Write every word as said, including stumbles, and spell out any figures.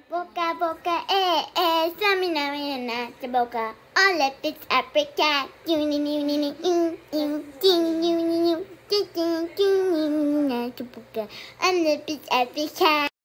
Boca, boca, eh, eh, samina, mina, the boca. All of it's Africa. You, you, you, you, you, you, you, you, you, you, you, you, you, you, you, boca. All of it's Africa.